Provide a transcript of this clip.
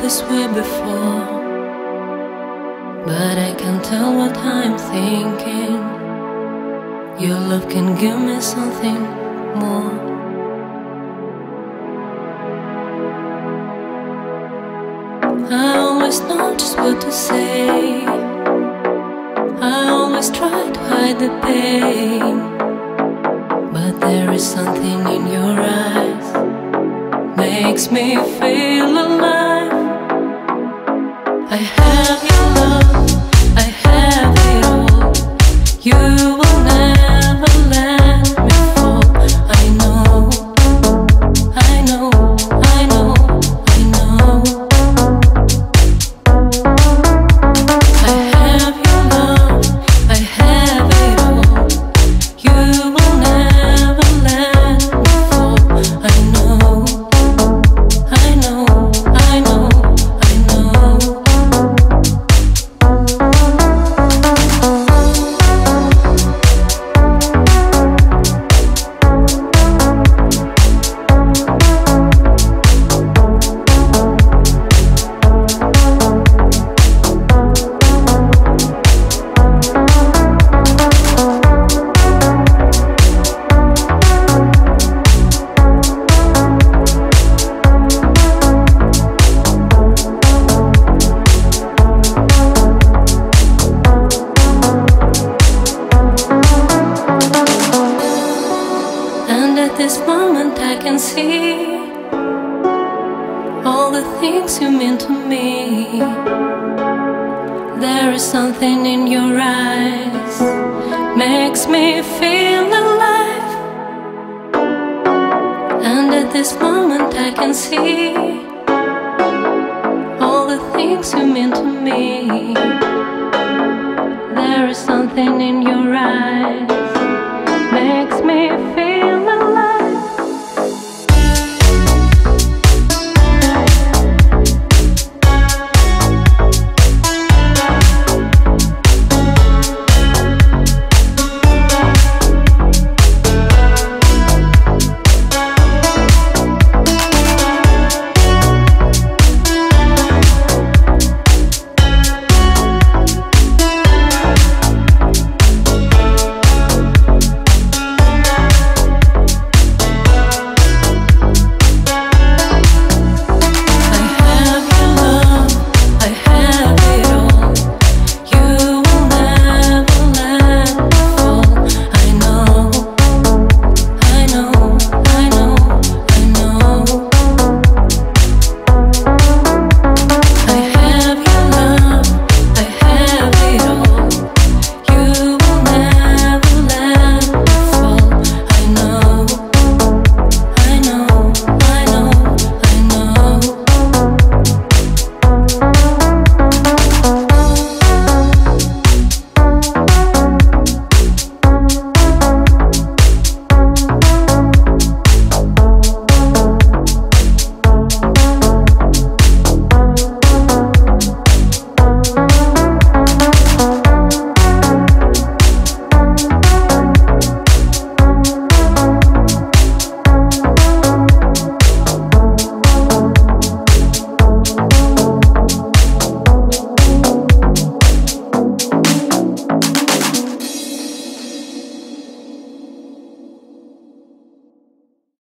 this way before, but I can't tell what I'm thinking. Your love can give me something more. I always know just what to say. I always try to hide the pain, but there is something in your eyes, makes me feel alive. I have your love, I have it all. You will never let me fall. I know, I know, I know, I know. I have your love, I have it all. You will never let me fall. I know, I know, I know, I know. And at this moment I can see all the things you mean to me. There is something in your eyes, makes me feel alive. And at this moment I can see all the things you mean to me. There is something in your eyes, makes me feel